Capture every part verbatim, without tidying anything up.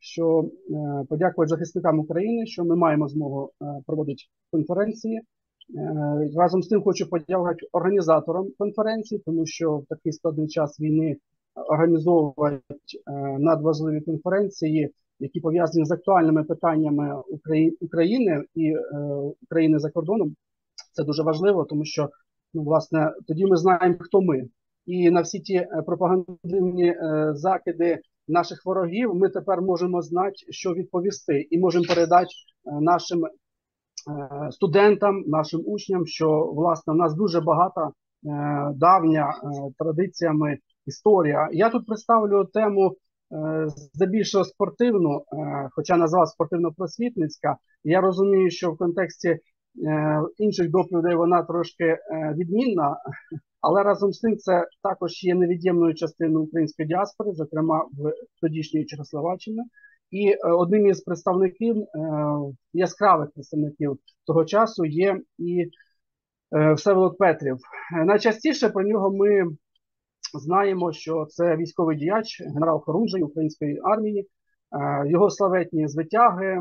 що подякувати захисникам України, що ми маємо змогу проводити конференції. Разом з тим хочу подякувати організаторам конференції, тому що в такий складний час війни організовувати надважливі конференції, які пов'язані з актуальними питаннями України і України за кордоном. Це дуже важливо, тому що, ну, власне, тоді ми знаємо, хто ми. І на всі ті пропагандивні закиди наших ворогів ми тепер можемо знати, що відповісти. І можемо передати нашим студентам, нашим учням, що, власне, в нас дуже багата давня традиціями історія. Я тут представлю тему здебільшого спортивну, хоча назвав спортивно-просвітницька. Я розумію, що в контексті інших доповідей вона трошки відмінна, але разом з тим це також є невід'ємною частиною української діаспори, зокрема в тодішньої Чехословаччини. І одним із представників, яскравих представників того часу є і Всеволод Петрів. Найчастіше про нього ми знаємо, що це військовий діяч, генерал Хорунжий української армії, його славетні звитяги,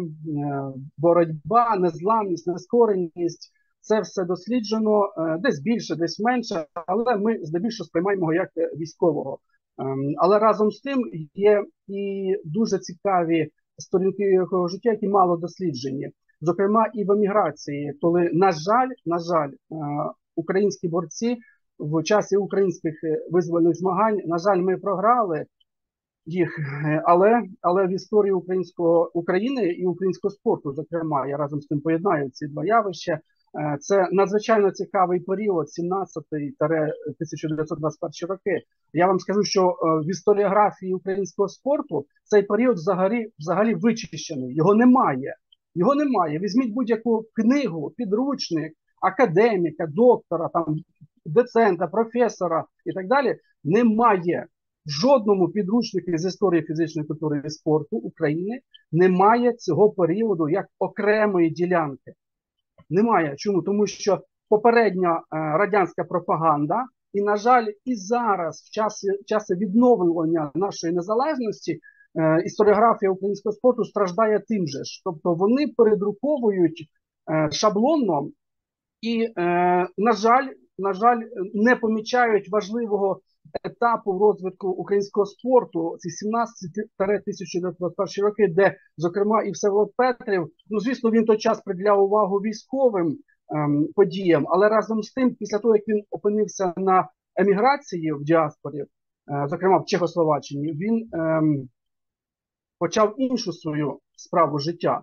боротьба, незламність, нескореність. Це все досліджено, десь більше, десь менше, але ми здебільшого сприймаємо його як військового. Але разом з тим є і дуже цікаві сторінки його життя, які мало досліджені. Зокрема, і в еміграції, коли, на жаль, на жаль, українські борці в часі українських визвольних змагань, на жаль, ми програли їх, але, але в історії українського України і українського спорту, зокрема, я разом з тим поєднаю ці два явища. Це надзвичайно цікавий період, сімнадцятий - тисяча дев'ятсот двадцять перший роки. Я вам скажу, що в історіографії українського спорту цей період взагалі, взагалі вичищений. Його немає. Його немає. Візьміть будь-яку книгу, підручник, академіка, доктора, там, доцента, професора і так далі. Немає. В жодному підручнику з історії фізичної культури і спорту України немає цього періоду як окремої ділянки. Немає. Чому? Тому що попередня радянська пропаганда, і, на жаль, і зараз, в часі, в часі відновлення нашої незалежності, історіографія українського спорту страждає тим же ж. Тобто вони передруковують шаблонно і, на жаль, на жаль, не помічають важливого етапу в розвитку українського спорту, ці сімнадцятий - тисяча дев'ятсот двадцять перший роки, де, зокрема, і Всеволод Петрів, ну, звісно, він той час приділяв увагу військовим ем, подіям, але разом з тим, після того, як він опинився на еміграції в діаспорі, е, зокрема в Чехословаччині, він ем, почав іншу свою справу життя.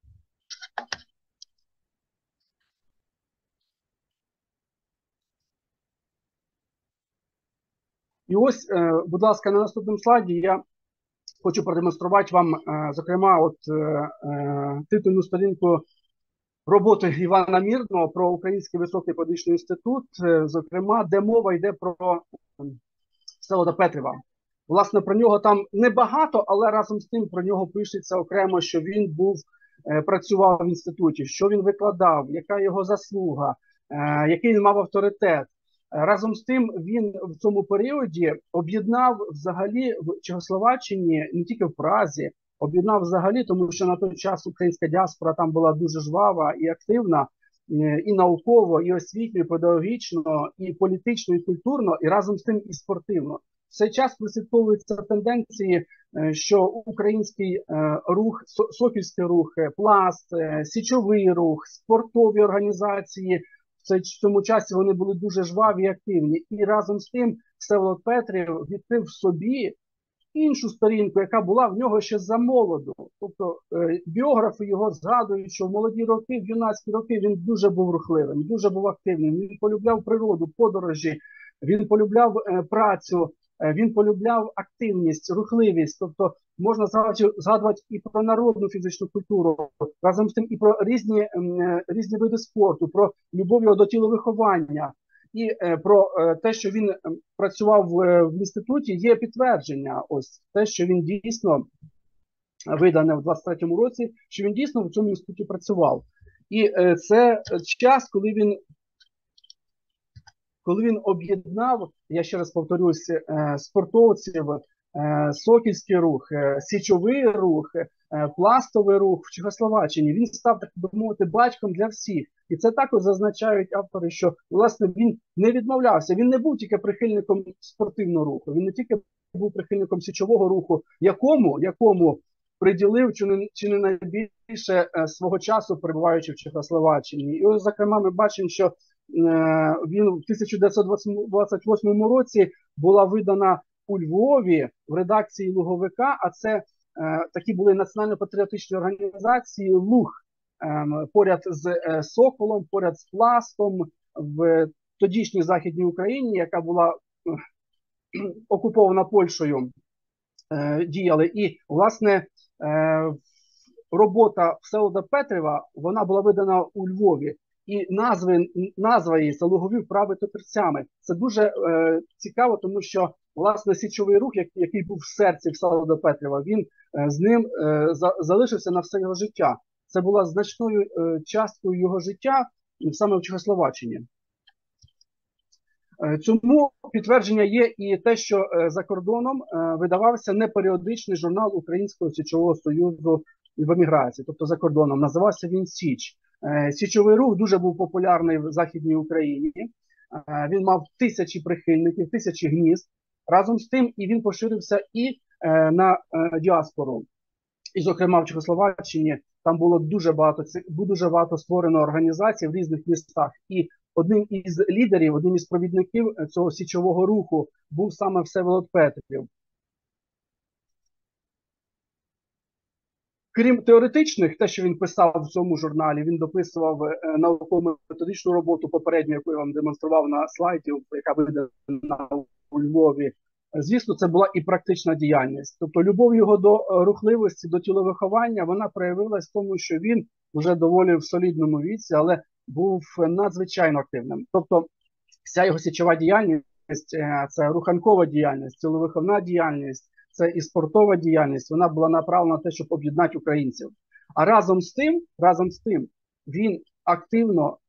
І ось, будь ласка, на наступному слайді я хочу продемонструвати вам, зокрема, от титульну сторінку роботи Івана Мирного про Український високий педагогічний інститут, зокрема, де мова йде про Всеволода Петріва. Власне, про нього там небагато, але разом з тим про нього пишеться окремо, що він був, працював в інституті, що він викладав, яка його заслуга, який він мав авторитет. Разом з тим, він в цьому періоді об'єднав взагалі в Чехословаччині, не тільки в Празі, об'єднав взагалі, тому що на той час українська діаспора там була дуже жвава і активна, і науково, і освітньо, і педагогічно, і політично, і культурно, і разом з тим і спортивно. В цей час прослідковуються тенденції, що український рух, сокільський рух, пласт, січовий рух, спортові організації, в цьому часі вони були дуже жваві і активні. І разом з тим Всеволод Петрів відкрив в собі іншу сторінку, яка була в нього ще за молоду. Тобто біографи його згадують, що в молоді роки, в юнацькі роки він дуже був рухливим, дуже був активним. Він полюбляв природу, подорожі, він полюбляв працю, він полюбляв активність, рухливість. Тобто можна згадувати і про народну фізичну культуру, разом з тим і про різні, різні види спорту, про любов його до тіловиховання. І про те, що він працював в інституті, є підтвердження. Ось те, що він дійсно видане в двадцять третьому році, що він дійсно в цьому інституті працював. І це час, коли він коли він об'єднав, я ще раз повторюсь, спортовців, Сокільський рух, Січовий рух, пластовий рух в Чехословаччині. Він став, так би мовити, батьком для всіх. І це також зазначають автори, що, власне, він не відмовлявся. Він не був тільки прихильником спортивного руху, він не тільки був прихильником січового руху, якому, якому приділив чи не, чи не найбільше свого часу, перебуваючи в Чехословаччині. І ось, зокрема, ми бачимо, що е, він в тисяча дев'ятсот двадцять восьмому році була видана у Львові в редакції Луговика, а це е, такі були національно-патріотичні організації «Луг», е, поряд з е, Соколом, поряд з Пластом в тодішній Західній Україні, яка була е, окупована Польщею, е, діяли. І, власне, е, робота Всеволода Петрєва, вона була видана у Львові. І назви, назва її «Лугові вправи топірцями». Це дуже е, цікаво, тому що, власне, січовий рух, як, який був в серці Всеволода Петрєва, він е, з ним е, за, залишився на все його життя. Це була значною е, часткою його життя саме в Чехословаччині. Е, цьому підтвердження є і те, що е, за кордоном е, видавався неперіодичний журнал Українського січового союзу в еміграції, тобто за кордоном. Називався він «Січ». Січовий рух дуже був популярний в Західній Україні. Він мав тисячі прихильників, тисячі гнізд. Разом з тим і він поширився і на діаспору. І, зокрема, в Чехословаччині там було дуже багато, дуже багато створено організацій в різних містах. І одним із лідерів, одним із провідників цього січового руху був саме Всеволод Петрєв. Крім теоретичних, те, що він писав в цьому журналі, він дописував е, науково-методичну роботу попередню, яку я вам демонстрував на слайді, яка видана у Львові. Звісно, це була і практична діяльність. Тобто любов його до рухливості, до тіловиховання, вона проявилась в тому, що він вже доволі в солідному віці, але був надзвичайно активним. Тобто вся його січова діяльність, е, це руханкова діяльність, тіловиховна діяльність, це і спортова діяльність, вона була направлена на те, щоб об'єднати українців. А разом з тим, разом з тим, він активно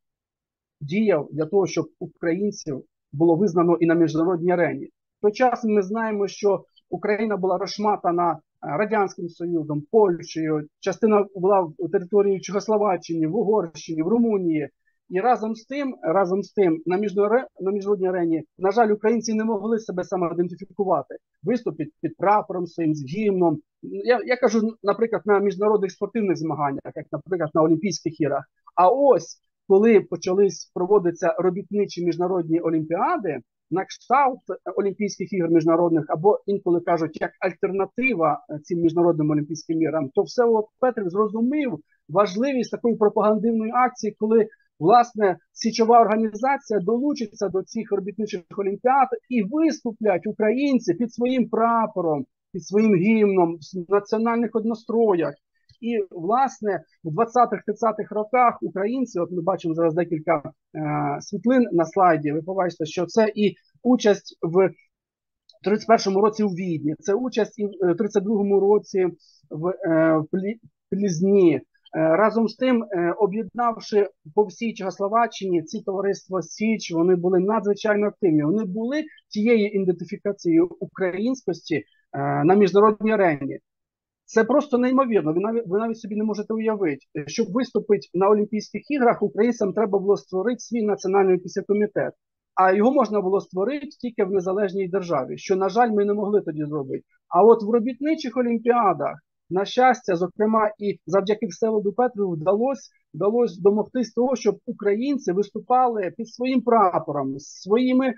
діяв для того, щоб українців було визнано і на міжнародній арені. В той час ми знаємо, що Україна була розшматана Радянським Союзом, Польщею, частина була в території Чехословаччини, в Угорщині, в Румунії. І разом з тим, разом з тим, на міжнародній арені, на жаль, українці не могли себе самоідентифікувати, виступити під прапором своїм, з гімном. Я, я кажу, наприклад, на міжнародних спортивних змаганнях, як, наприклад, на Олімпійських іграх. А ось, коли почались проводитися робітничі міжнародні олімпіади, на кшталт Олімпійських ігор міжнародних, або інколи кажуть, як альтернатива цим міжнародним Олімпійським іграм, то Всеволод Петрєв зрозумів важливість такої пропагандивної акції, коли, власне, січова організація долучиться до цих робітничих олімпіад і виступлять українці під своїм прапором, під своїм гімном, в національних одностроях. І, власне, в двадцятих-тридцятих роках українці, от ми бачимо зараз декілька е, світлин на слайді, ви побачите, що це і участь в тридцять першому році у Відні, це участь і в тридцять другому році в, е, в Плізні. Разом з тим, об'єднавши по всій Чехословаччині ці товариства Січ, вони були надзвичайно активні. Вони були тією ідентифікацією українськості на міжнародній арені. Це просто неймовірно, ви навіть, ви навіть собі не можете уявити. Щоб виступити на Олімпійських іграх, українцям треба було створити свій національний олімпійський комітет. А його можна було створити тільки в незалежній державі, що, на жаль, ми не могли тоді зробити. А от в робітничих олімпіадах, на щастя, зокрема, і завдяки Всеволоду Петрєву вдалося, вдалося домогтись того, щоб українці виступали під своїм прапором, своїми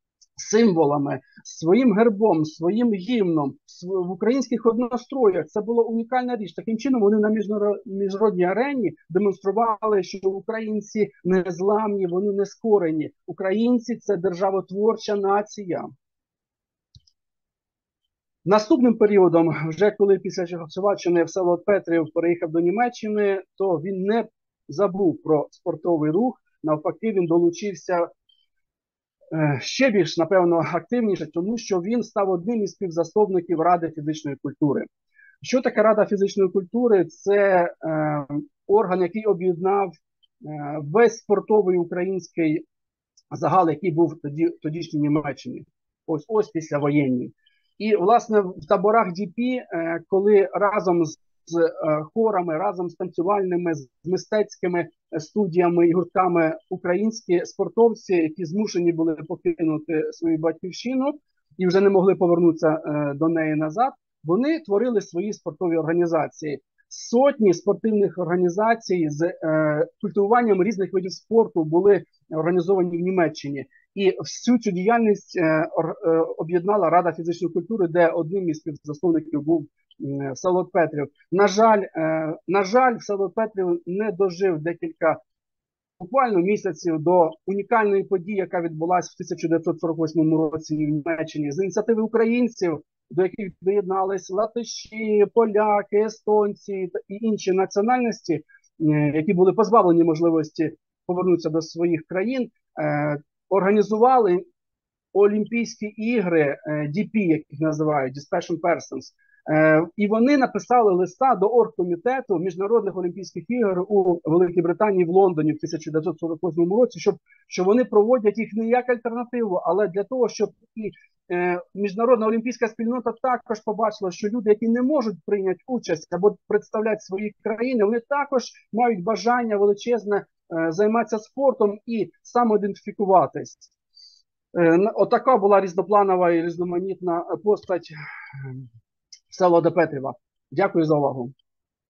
символами, своїм гербом, своїм гімном, в українських одностроях. Це була унікальна річ. Таким чином вони на міжнародній арені демонстрували, що українці незламні, вони не скорені. Українці – це державотворча нація. Наступним періодом, вже коли після Чехословаччини Всеволод Петрєв переїхав до Німеччини, то він не забув про спортовий рух, навпаки, він долучився ще більш, напевно, активніше, тому що він став одним із співзасновників Ради фізичної культури. Що таке Рада фізичної культури? Це е, орган, який об'єднав е, весь спортовий український загал, який був тоді, в тодішній Німеччині. Ось ось післявоєнній. І, власне, в таборах ді пі, коли разом з хорами, разом з танцювальними, з мистецькими студіями і гуртками українські спортовці, які змушені були покинути свою батьківщину і вже не могли повернутися до неї назад, вони творили свої спортові організації. Сотні спортивних організацій з е, культивуванням різних видів спорту були організовані в Німеччині. І всю цю діяльність е, е, об'єднала Рада фізичної культури, де одним із співзасновників був е, Всеволод Петрів. На жаль, е, на жаль, Всеволод Петрів не дожив декілька буквально місяців до унікальної події, яка відбулася в тисяча дев'ятсот сорок восьмому році в Німеччині з ініціативи українців, до яких доєднались латиші, поляки, естонці і інші національності, які були позбавлені можливості повернутися до своїх країн, організували Олімпійські ігри ді пі, як їх називають, Dispassion Persons. І вони написали листа до оргкомітету Міжнародних Олімпійських ігор у Великій Британії в Лондоні в тисяча дев'ятсот сорок восьмому році, щоб, що вони проводять їх не як альтернативу, але для того, щоб і е, міжнародна олімпійська спільнота також побачила, що люди, які не можуть прийняти участь або представляти свої країни, вони також мають бажання величезне е, займатися спортом і самоідентифікуватись. Е, отака була різнопланова і різноманітна постать Всеволода Петрєва. Дякую за увагу.